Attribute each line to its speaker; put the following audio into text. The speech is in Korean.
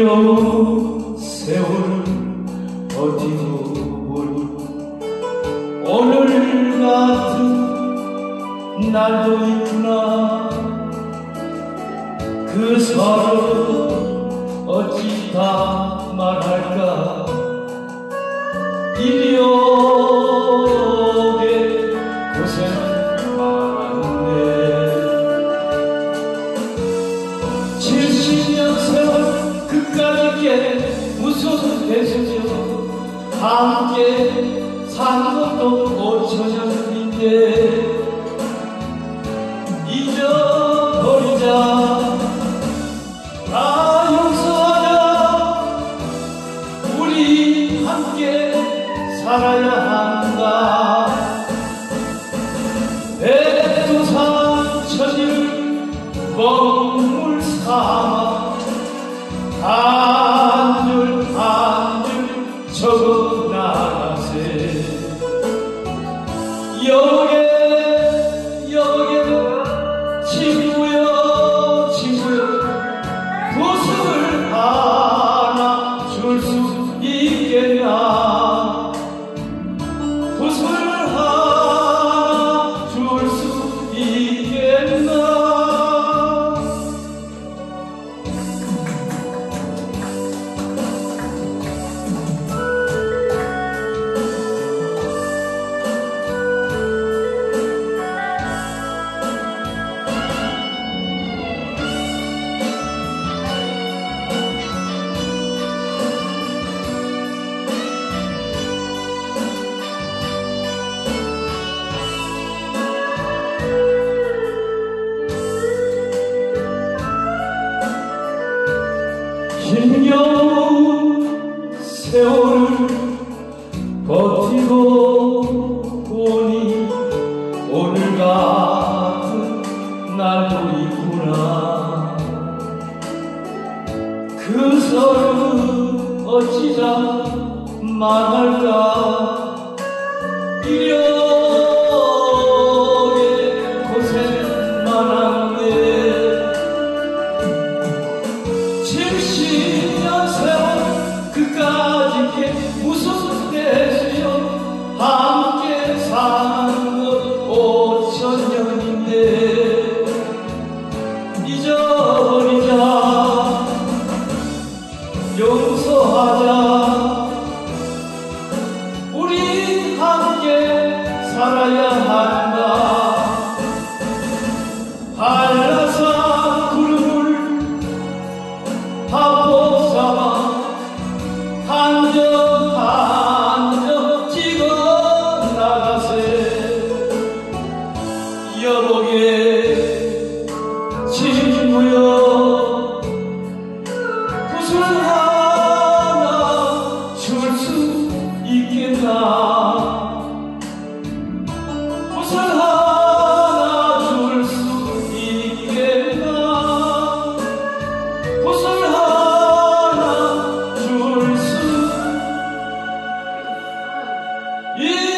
Speaker 1: 힘겨운 세월 버티고 보니 오늘 같은 날도 있구나. 그 서로 어찌 다 말할까. 이리 오게 고생 많았네. 70년 세월 그까짓게 무슨 대수죠. 함께 산 것도 5천년인데 잊어버리자. 다 용서하자. 우리 함께 살아야 한다. 백두산 천지를 먹물 삼아 한 줄 한 줄 적어 나가세. 여게 친구여 친구여 웃음을 하나 줄 수 있겠나. 웃음을 하나 줄 수 있겠나. 힘겨운 세월을 버티고 보니 오늘 같은 날도 있구나. 그 서름 어찌다 말할까. 이력에 고생 많았네. 70년 세월 그까짓게 무슨 대수요. 함께 사는 것 5천년인데 잊어버리자. 용서하자. 우리 함께 살아야 한다. 한라산 구름을 바보 삼아 한 점 찍어 나가세. 여보게 친구여 웃음 하나 줄 수 있겠나. 웃음 하나 줄 수 있겠나. 웃음 하나 줄 수 있겠나.